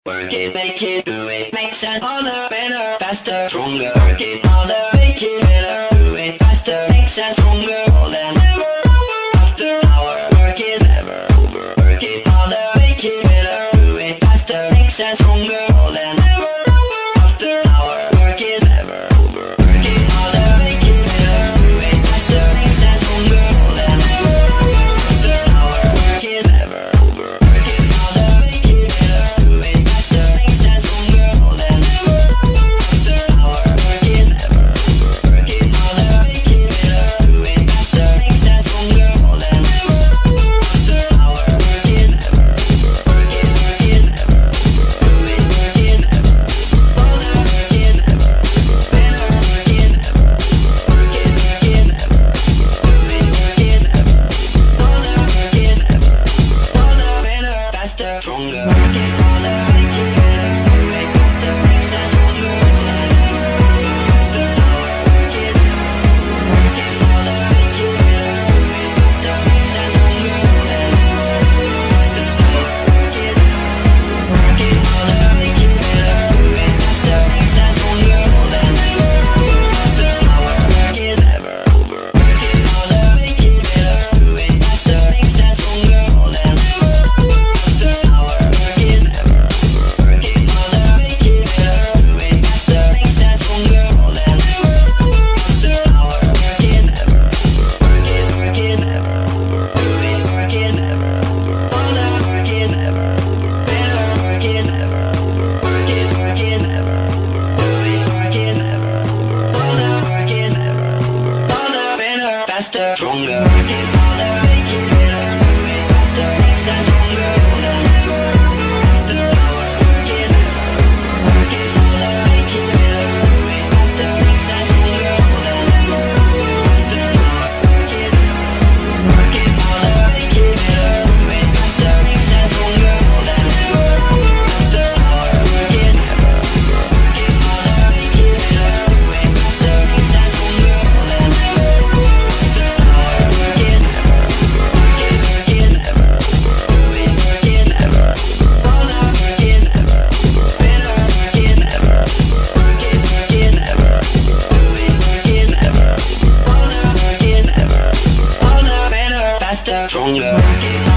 Work it, make it, do it, makes us harder, better, faster, stronger. Work it harder, make it better, do it faster, makes us stronger. More than ever, after hour, work is ever over. Work it harder, make it better, do it faster, makes us stronger. More than ever, after hour, work is ever over. Work it harder, make it better, do it faster, makes us stronger. More than ever, after hour, work is ever over. Work it harder, make it better, do it faster, makes us stronger. More than ever, after hour, work is ever over. Work it harder, make it better, do it faster, makes us stronger. More than ever, after hour, work is ever over. Work is ever over. Do it, work is ever over. Harder, work is ever over. Better, work is ever over. Work is ever over. Do it, work is ever over. Harder, work is ever over. Harder, better, faster, stronger. Work it harder, make it better, do it faster, makes us stronger. More than ever, after hour, work is ever over. Work it harder, make it better, do it faster, makes us stronger. More than ever, after hour, work is ever over. Work it harder, make it better, do it faster, makes us stronger. More than ever, after hour, work is ever over. Work it harder, make it better, do it faster, makes us stronger. More than ever, after hour, work is ever over. Work it harder, make it better, do it faster, makes us stronger. More than ever, after hour, work is ever over. Work is ever over. Do it, work is ever over. Harder, work is ever over. Better, work is ever over. Work is ever over. Do it, work is ever over. Harder, work is ever over. Harder, better, faster, stronger. Work it harder, make it better, do it faster, makes us stronger. More than ever, after hour, work is ever over. Work it harder, make it better, do it faster, makes us stronger. More than ever, after hour, work is ever over. Work it harder, make it better, do it faster, makes us stronger. More than ever, after hour, work is ever over. Work it harder, make it better, do it faster, makes us stronger. More than ever, after hour, work is ever over. Work is ever over. Do it, work is ever over. Harder, work is ever over. Better, work is ever over. Work is ever over. Do it, work is ever over. Harder, work is ever over. Harder, better, faster, stronger. Work it